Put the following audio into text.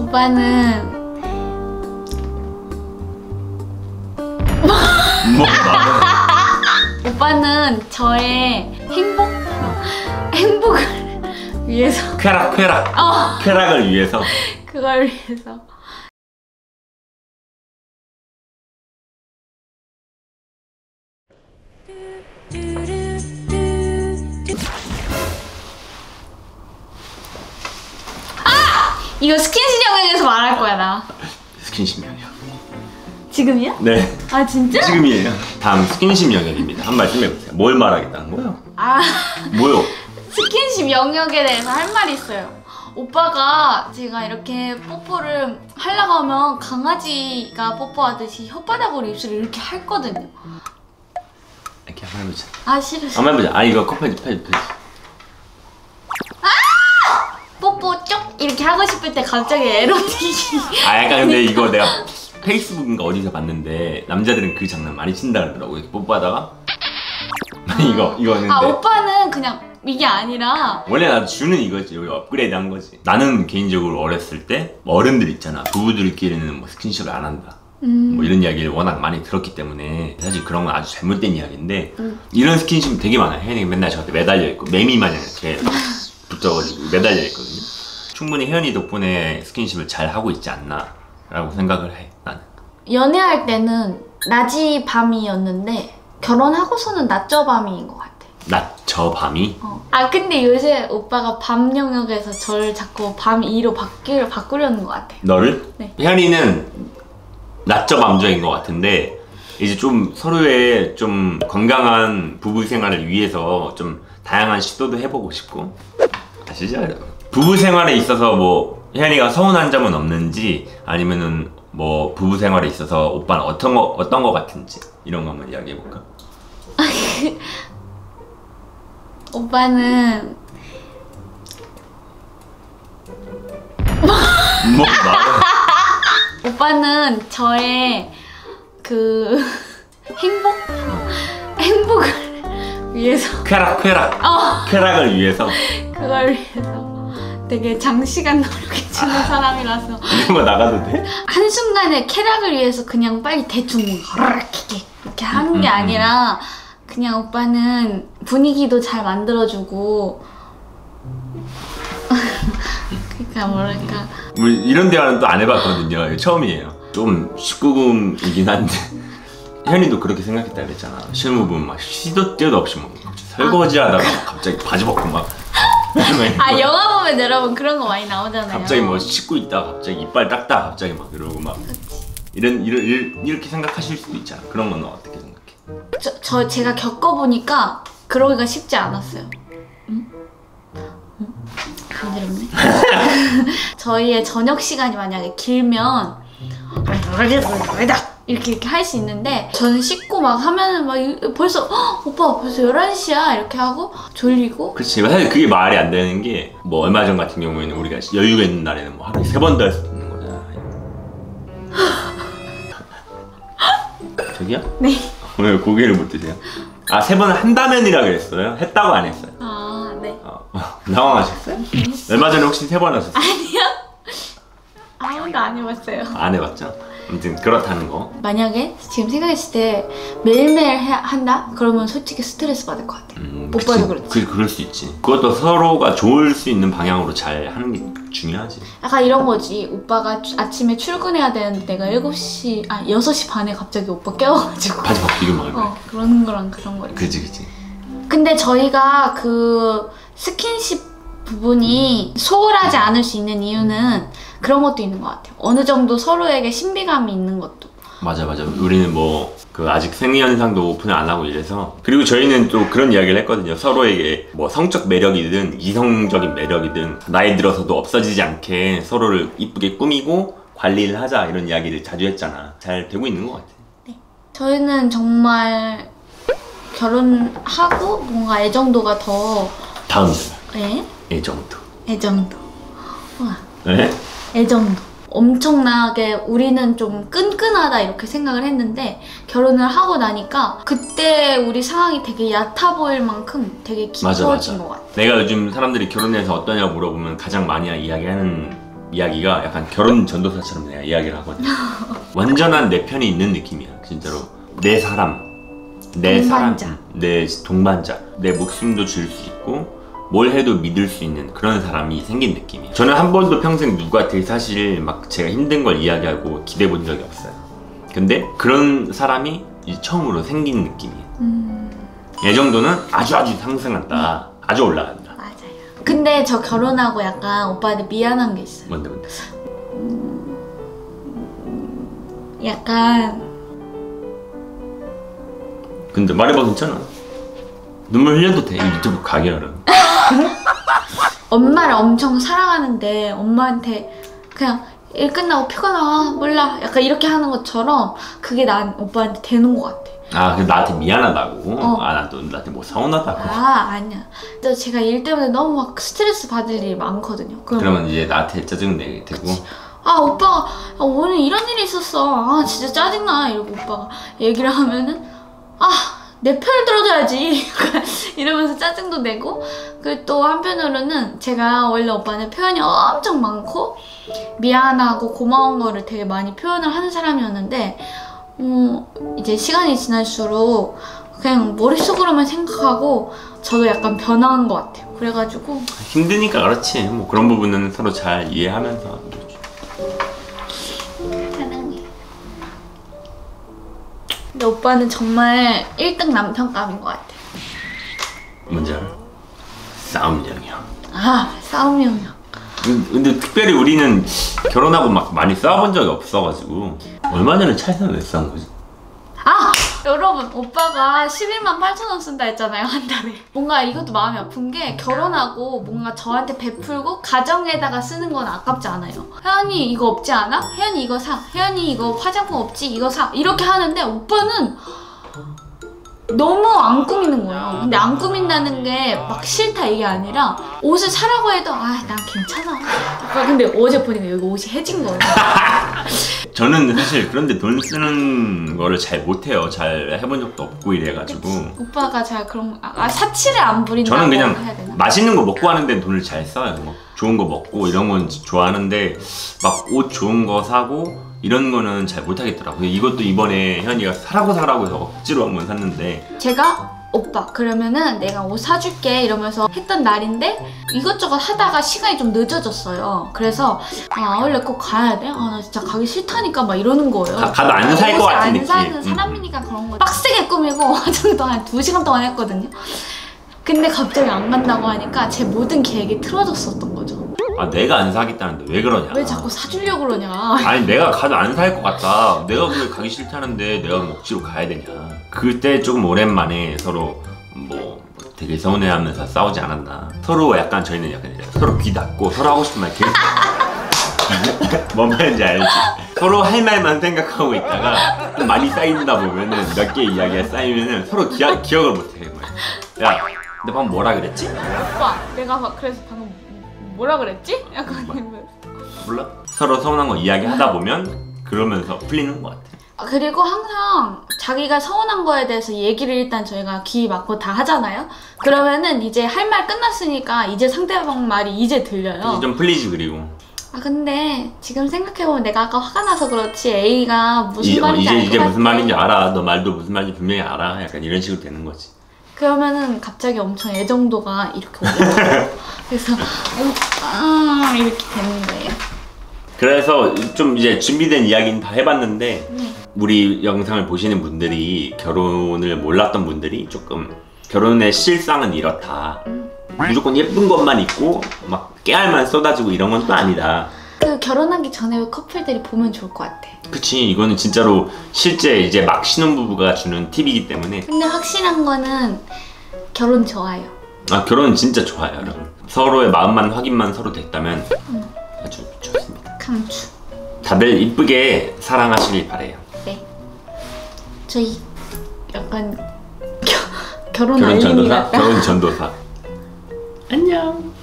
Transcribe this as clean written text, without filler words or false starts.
오빠는 오빠는 저의 행복을 위해서 쾌락을 위해서 그걸 위해서 이거 스킨십 영역에서 말할 거야 나. 스킨십 영역 지금이야? 네. 아 진짜? 지금이에요. 다음 스킨십 영역입니다. 한 말씀 해보세요. 뭘 말하겠다는 거예요? 아 뭐요? 스킨십 영역에 대해서 할 말이 있어요. 오빠가 제가 이렇게 뽀뽀를 하려고 하면 강아지가 뽀뽀하듯이 혓바닥으로 입술을 이렇게 핥거든요. 이렇게 한번 해보자. 아 싫어. 한번 해보자. 아 이거 컵 편집. 뽀뽀 쪽 이렇게 하고 싶을 때 갑자기 에로틱이. 아 약간 근데 이거 내가 페이스북인가 어디서 봤는데 남자들은 그 장난 많이 친다 그러더라고. 이렇게 뽀뽀하다가 이거 했는데. 아 오빠는 그냥 이게 아니라 원래 나도 주는 이거지. 여기 업그레이드 한 거지. 나는 개인적으로 어렸을 때 어른들 있잖아. 부부들끼리는 뭐 스킨십을 안 한다. 뭐 이런 이야기를 워낙 많이 들었기 때문에 사실 그런 건 아주 잘못된 이야기인데 이런 스킨십 되게 많아요. 혜연이가 맨날 저한테 매달려 있고 매미 마냥 이렇게 붙어가지고 매달려 있거든요. 충분히 혜연이 덕분에 스킨십을 잘 하고 있지 않나 라고 생각을 해. 나는 연애할 때는 낮이 밤이었는데 결혼하고서는 낮저 밤인 것 같아. 낮저 밤이? 아 근데 요새 오빠가 밤 영역에서 저를 자꾸 밤 2로 바꾸려는 것 같아. 너를? 네. 혜연이는 낮저 밤저인 것 같은데 이제 좀 서로의 좀 건강한 부부 생활을 위해서 좀 다양한 시도도 해보고 싶고 아시죠? 부부 생활에 있어서 뭐 혜연이가 서운한 점은 없는지 아니면은 뭐 부부 생활에 있어서 오빠는 어떤 거 같은지 이런 거 한번 이야기해볼까? 오빠는 뭐 말해? 오빠는 저의 그 행복을 위해서 쾌락을 위해서 그걸 위해서 되게 장시간 노력해주는 사람이라서 이런 거 나가도 돼? 한순간에 쾌락을 위해서 그냥 빨리 대충 이렇게 하는 게 아니라 그냥 오빠는 분위기도 잘 만들어주고 그러니까 뭐랄까 우리 이런 대화는 또 안 해봤거든요. 처음이에요. 좀 19금이긴 한데 혜연이도 그렇게 생각했다 그랬잖아. 실무분 막 시도 때도 없이 막 설거지 하다가 갑자기 바지 벗고 막 아 영화 보면 여러분 그런 거 많이 나오잖아요. 갑자기 뭐 씻고 있다가 갑자기 이빨 닦다가 갑자기 막 이러고 막 이렇게 생각하실 수도 있잖아. 그런 건 어떻게 생각해? 제가 겪어보니까 그러기가 쉽지 않았어요. 응? 간지럽네. 저희의 저녁 시간이 만약에 길면 이렇게 할 수 있는데 저는 씻고 막 하면은 막 벌써 오빠 벌써 11시야 이렇게 하고 졸리고. 그치. 사실 그게 말이 안 되는 게 뭐 얼마 전 같은 경우에는 우리가 여유가 있는 날에는 뭐 하루에 3번도 할 수 있는 거잖아. 저기요? 네. 왜 고개를 못 드세요? 아 3번을 한다면이라 그랬어요? 했다고 안 했어요? 아 네. 당황하셨어요? 얼마 전에 혹시 3번 하셨어요? 아니요. 아무도 안 해봤어요. 안 해봤죠? 아무튼 그렇다는 거. 만약에 지금 생각했을 때 매일매일 한다? 그러면 솔직히 스트레스 받을 것 같아. 오빠도 그렇지. 그럴 수 있지. 그것도 서로가 좋을 수 있는 방향으로 잘 하는 게 중요하지. 약간 이런 거지. 오빠가 아침에 출근해야 되는데 내가 6시 반에 갑자기 오빠 깨워가지고 바지 벗기고 막 그러는 거랑 그런 거지. 그치. 근데 저희가 그 스킨십 부분이 소홀하지 않을 수 있는 이유는 그런 것도 있는 것 같아요. 어느 정도 서로에게 신비감이 있는 것도. 맞아. 우리는 뭐 그 아직 생리현상도 오픈을 안 하고 이래서. 그리고 저희는 또 그런 이야기를 했거든요. 서로에게 뭐 성적 매력이든 이성적인 매력이든 나이 들어서도 없어지지 않게 서로를 이쁘게 꾸미고 관리를 하자 이런 이야기를 자주 했잖아. 잘 되고 있는 것 같아. 네. 저희는 정말 결혼하고 뭔가 애정도가 더 다음 절. 네? 애정도. 우와. 네? 애정도. 엄청나게 우리는 좀 끈끈하다 이렇게 생각을 했는데 결혼을 하고 나니까 그때 우리 상황이 되게 얕아 보일 만큼 되게 깊어진 것 같아. 내가 요즘 사람들이 결혼해서 어떠냐고 물어보면 가장 많이 이야기하는 이야기가 약간 결혼 전도사처럼 내가 이야기를 하거든. 완전한 내 편이 있는 느낌이야. 진짜로 내 사람, 내 동반자. 사람, 내 동반자, 내 목숨도 줄 수 있고 뭘 해도 믿을 수 있는 그런 사람이 생긴 느낌이에요. 저는 한 번도 평생 누구한테 사실 막 제가 힘든 걸 이야기하고 기대 본 적이 없어요. 근데 그런 사람이 이제 처음으로 생긴 느낌이에요. 애정도는 아주 상승한다. 아주 올라간다. 맞아요. 근데 저 결혼하고 약간 오빠한테 미안한 게 있어요. 뭔데? 약간 근데 말해봐. 괜찮아. 눈물 흘려도 돼. 이 유튜브 가게하라. 엄마를 엄청 사랑하는데 엄마한테 그냥 일 끝나고 피곤하 몰라 약간 이렇게 하는 것처럼 그게 난 오빠한테 되는 것 같아. 아, 그 나한테 미안하다고? 아, 나한테 뭐 서운하다고? 아, 아니야. 또 제가 일 때문에 너무 막 스트레스 받을 일이 많거든요. 그러면 이제 나한테 짜증내게 되고. 아, 오빠가 오늘 이런 일이 있었어. 아, 진짜 짜증나. 이러고 오빠가 얘기를 하면은 내 편을 들어줘야지. 이러면서 짜증도 내고. 그리고 또 한편으로는 제가 원래 오빠는 표현이 엄청 많고 미안하고 고마운 거를 되게 많이 표현을 하는 사람이었는데 이제 시간이 지날수록 그냥 머릿속으로만 생각하고 저도 약간 변한 것 같아요. 그래가지고 힘드니까 그렇지. 뭐 그런 부분은 서로 잘 이해하면서 하면 되죠. 사랑해. 근데 오빠는 정말 1등 남편감인 것 같아. 뭔지 알아? 싸움형이야. 아, 싸움형이야. 근데 특별히 우리는 결혼하고 막 많이 싸워본 적이 없어가지고. 얼마 전에 차에서는 왜 싸운 거지? 아! 여러분, 오빠가 11만 8천 원 쓴다 했잖아요, 한 달에. 뭔가 이것도 마음이 아픈 게 결혼하고 뭔가 저한테 베풀고 가정에다가 쓰는 건 아깝지 않아요. 혜연이 이거 없지 않아? 혜연이 이거 사. 혜연이 이거 화장품 없지? 이거 사. 이렇게 하는데 오빠는 너무 안 꾸미는 거예요. 근데 안 꾸민다는 게 막 싫다 이게 아니라 옷을 사라고 해도 난 괜찮아. 근데 어제 보니까 여기 옷이 해진 거예요. 저는 사실 그런데 돈 쓰는 거를 잘 못해요. 잘 해본 적도 없고 이래가지고. 그치? 오빠가 잘 그런 사치를 안 부린다고 저는 해야 그냥 되나? 맛있는 거 먹고 하는 데는 돈을 잘 써요. 뭐 좋은 거 먹고 이런 건 좋아하는데 막 옷 좋은 거 사고 이런 거는 잘 못하겠더라고요. 이것도 이번에 현이가 사라고 해서 억지로 한번 샀는데 제가 오빠 그러면은 내가 옷 사줄게 이러면서 했던 날인데 이것저것 하다가 시간이 좀 늦어졌어요. 그래서 원래 꼭 가야 돼? 나 진짜 가기 싫다니까 막 이러는 거예요. 가도 안 살 것 같은 느낌. 안 사는 사람이니까 그런 거 빡세게 꾸미고 화장도 한 2시간 동안 했거든요. 근데 갑자기 안 간다고 하니까 제 모든 계획이 틀어졌었던 거죠. 내가 안 사겠다는데 왜 그러냐. 왜 자꾸 사주려고 그러냐. 아니 내가 가도 안 살 것 같다. 내가 왜 가기 싫다는데 내가 억지로 가야 되냐. 그때 조금 오랜만에 서로 뭐 되게 서운해하면서 싸우지 않았나. 서로 약간 저희는 약간 서로 귀 닫고 서로 하고 싶은 말 계속 뭔 말인지 알지? 서로 할 말만 생각하고 있다가 좀 많이 쌓인다 보면은 몇 개 이야기가 쌓이면은 서로 기억을 못해. 야, 너 방금 뭐라 그랬지? 오빠 내가 그래서 방금 뭐라 그랬지? 약간 몰라? 서로 서운한 거 이야기하다 보면 그러면서 풀리는 것 같아. 그리고 항상 자기가 서운한 거에 대해서 얘기를 일단 저희가 귀 막고 다 하잖아요? 그러면은 이제 할 말 끝났으니까 이제 상대방 말이 이제 들려요. 좀 풀리지. 그리고 근데 지금 생각해보면 내가 아까 화가 나서 그렇지 A가 무슨 말인지 알 것 같아. 이제 무슨 말인지 알아. 너 말도 무슨 말인지 분명히 알아. 약간 이런 식으로 되는 거지. 그러면은 갑자기 엄청 애정도가 이렇게 올라가요. 그래서 이렇게 되는 거예요. 그래서 좀 이제 준비된 이야기는 다 해봤는데 우리 영상을 보시는 분들이 결혼을 몰랐던 분들이 조금 결혼의 실상은 이렇다. 무조건 예쁜 것만 있고 막 깨알만 쏟아지고 이런 건 또 아니다. 그 결혼하기 전에 커플들이 보면 좋을 것 같아. 그치. 이거는 진짜로 실제 이제 막 신혼부부가 주는 팁이기 때문에. 근데 확실한 거는 결혼 좋아요. 결혼은 진짜 좋아요, 여러분. 서로의 마음만 확인만 서로 됐다면 아주 좋습니다. 강추. 다들 이쁘게 사랑하시길 바래요. 네. 저희 약간 결혼 전도사? 알림이 같다. 결혼 전도사. 안녕.